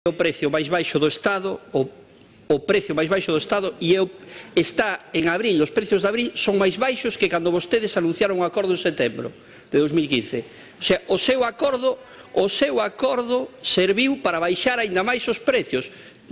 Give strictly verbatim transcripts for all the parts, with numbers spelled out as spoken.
o precio máis baixo do Estado, o, o precio máis baixo do Estado, e eu, está en abril, os precios de abril son máis baixos que cando vostedes anunciaron o acordo en setembro de dos mil quince. O sea, o seu acordo, o seu acordo serviu para baixar aínda máis os precios.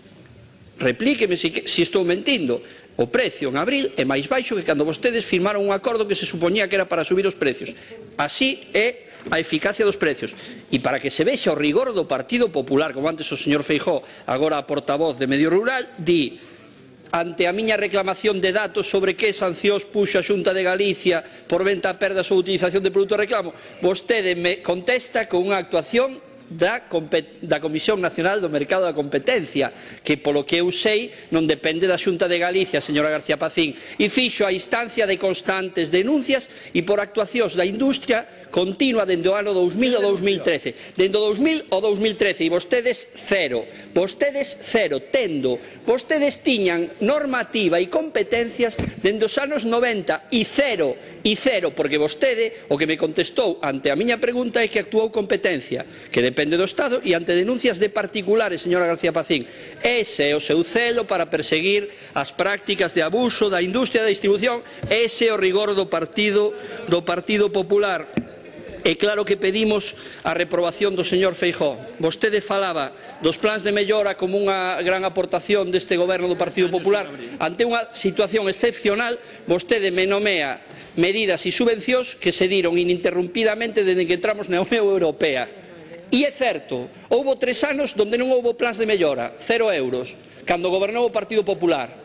Replíqueme se si estou mentindo. O precio en abril é máis baixo que cando vostedes firmaron un acordo que se supoñía que era para subir os precios. Así é a eficacia dos precios. E para que se vexa o rigor do Partido Popular, como antes o señor Feijóo, agora a portavoz de Medio Rural, di: ante a miña reclamación de datos sobre que sancións puxo a Xunta de Galicia por venta a perdas ou utilización de produtos de reclamo, vostede me contesta con unha actuación Da, da Comisión Nacional do Mercado da Competencia, que polo que eu sei non depende da Xunta de Galicia, señora García Pacín, e fixo a instancia de constantes denuncias e por actuacións da industria continua dende o ano dous mil ao dous mil trece, dende o dous mil ao dous mil trece, e vostedes cero, vostedes cero, tendo, vostedes tiñan normativa e competencias dende os anos noventa e cero, e cero, porque vostede o que me contestou ante a miña pregunta é que actuou competencia, que depende do Estado, e ante denuncias de particulares, señora García Pacín. Ese é o seu celo para perseguir as prácticas de abuso da industria da distribución, ese é o rigor do Partido, do Partido Popular. É claro que pedimos a reprobación do señor Feijóo. Vostede falaba dos plans de mellora como unha gran aportación deste goberno do Partido Popular. Ante unha situación excepcional, vostede me nomea medidas e subvencións que se diron ininterrumpidamente desde que entramos na Unión Europea. E é certo, houbo tres anos onde non houbo plans de mellora, cero euros, cando gobernou o Partido Popular.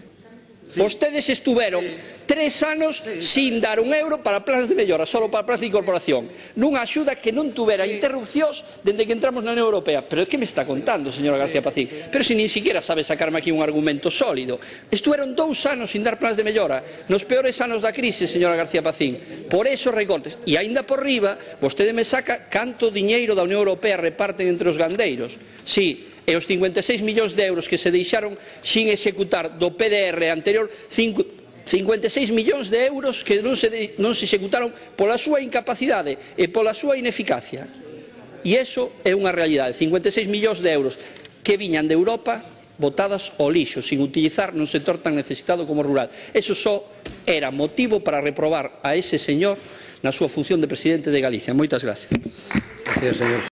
Vostedes estuveron tres anos sin dar un euro para plans de mellora, só para plans de incorporación, nunha axuda que non tuvera interrupcións dende que entramos na Unión Europea. Pero que me está contando, señora García Pacín? Pero se nin siquiera sabe sacarme aquí un argumento sólido. Estuveron dous anos sin dar plans de mellora, nos peores anos da crise, señora García Pacín. Por esos recortes. E aínda por riba, vostede me saca canto diñeiro da Unión Europea reparten entre os gandeiros. Si, e os cincuenta e seis millóns de euros que se deixaron sin executar do P D R anterior, cincuenta e seis millóns de euros que non se, non se executaron pola súa incapacidade e pola súa ineficacia. E iso é unha realidade, cincuenta e seis millóns de euros que viñan de Europa botadas ao lixo, sin utilizar nun sector tan necesitado como o rural. Eso só era motivo para reprobar a ese señor na súa función de presidente de Galicia. Moitas gracias. Gracias, señor.